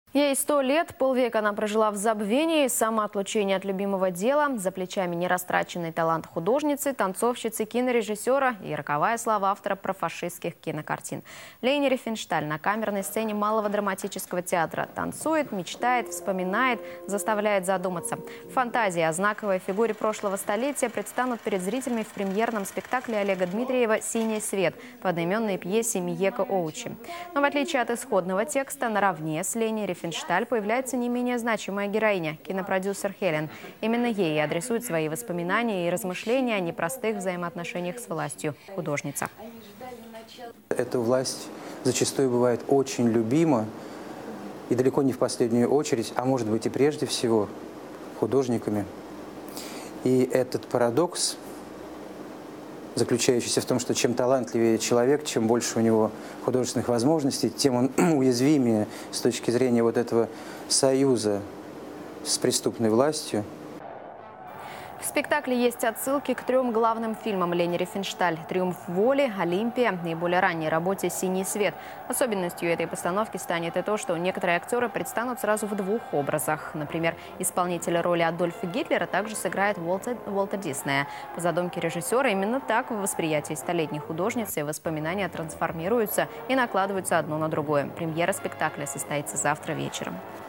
Ей 100 лет, полвека она прожила в забвении, самоотлучение от любимого дела, за плечами нерастраченный талант художницы, танцовщицы, кинорежиссера и роковая слава автора профашистских кинокартин. Лени Рифеншталь на камерной сцене Малого драматического театра танцует, мечтает, вспоминает, заставляет задуматься. Фантазии о знаковой фигуре прошлого столетия предстанут перед зрителями в премьерном спектакле Олега Дмитриева «Синий свет» по одноименной пьесе Миеко Оучи. Но в отличие от исходного текста, наравне с Лени Рифеншталь появляется не менее значимая героиня – кинопродюсер Хелен. Именно ей и адресует свои воспоминания и размышления о непростых взаимоотношениях с властью художница. Эта власть зачастую бывает очень любима, и далеко не в последнюю очередь, а может быть и прежде всего, художниками. И этот парадокс, заключающийся в том, что чем талантливее человек, чем больше у него художественных возможностей, тем он уязвимее с точки зрения вот этого союза с преступной властью. В спектакле есть отсылки к 3 главным фильмам Лени Рифеншталь: «Триумф воли», «Олимпия» и более ранней работе «Синий свет». Особенностью этой постановки станет и то, что некоторые актеры предстанут сразу в 2 образах. Например, исполнитель роли Адольфа Гитлера также сыграет Уолта Диснея. По задумке режиссера, именно так в восприятии столетней художницы воспоминания трансформируются и накладываются одно на другое. Премьера спектакля состоится завтра вечером.